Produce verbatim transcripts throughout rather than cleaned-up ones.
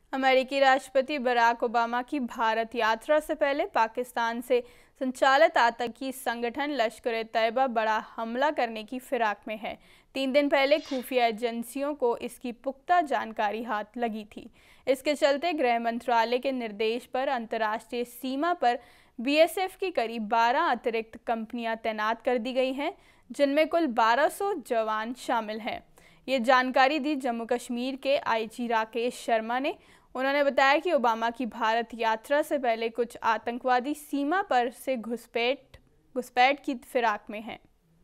अमेरिकी राष्ट्रपति Barack Obama की भारत यात्रा से पहले पाकिस्तान से संचालित आतंकी संगठन लश्कर-ए-तैयबा बड़ा हमला करने की फिराक में है। तीन दिन पहले खुफिया एजेंसियों को इसकी पुख्ता जानकारी हाथ लगी थी। इसके चलते गृह मंत्रालय के निर्देश पर अंतर्राष्ट्रीय सीमा पर बी एस एफ की करीब बारह अतिरिक्त कंपनियां तैनात कर दी गई हैं, जिनमें कुल बारह सौ जवान शामिल हैं। ये जानकारी दी जम्मू कश्मीर के आई जी राकेश शर्मा ने। उन्होंने बताया कि ओबामा की भारत यात्रा से पहले कुछ आतंकवादी सीमा पर से घुसपैठ घुसपैठ की फिराक में हैं।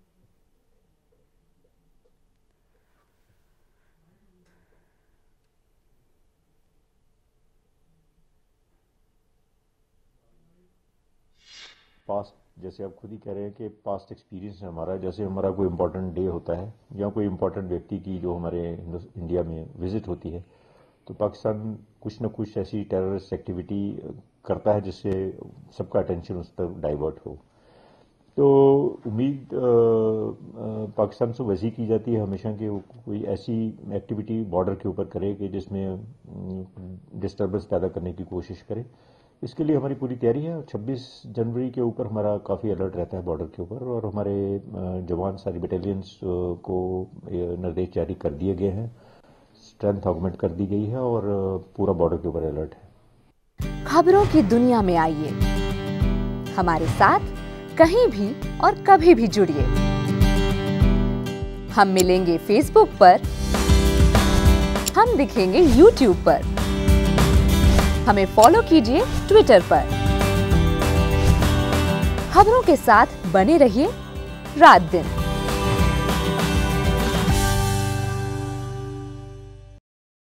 पास्ट जैसे आप खुद ही कह रहे हैं कि पास्ट एक्सपीरियंस है हमारा, जैसे हमारा कोई इम्पोर्टेंट डे होता है या कोई इम्पोर्टेंट व्यक्ति की जो हमारे इंडिया में विजिट होती है, तो पाकिस्तान कुछ न कुछ ऐसी टेररिस्ट एक्टिविटी करता है जिससे सबका अटेंशन उस तरफ डाइवर्ट हो। तो उम्मीद पाकिस्तान से वैसी की जाती है हमेशा कि वो कोई ऐसी एक्टिविटी बॉर्डर के ऊपर करे कि जिसमें डिस्टर्बेंस पैदा करने की कोशिश करे। इसके लिए हमारी पूरी तैयारी है। छब्बीस जनवरी के ऊपर हमारा काफ़ी अलर्ट रहता है बॉर्डर के ऊपर, और हमारे जवान सारी बटालियंस को निर्देश जारी कर दिए गए हैं, स्ट्रेंथ ऑगमेंट कर दी गई है और पूरा बॉर्डर के ऊपर अलर्ट है। खबरों की दुनिया में आइए, हमारे साथ कहीं भी और कभी भी जुड़िए। हम मिलेंगे फेसबुक पर, हम दिखेंगे यूट्यूब पर, हमें फॉलो कीजिए ट्विटर पर। खबरों के साथ बने रहिए रात दिन।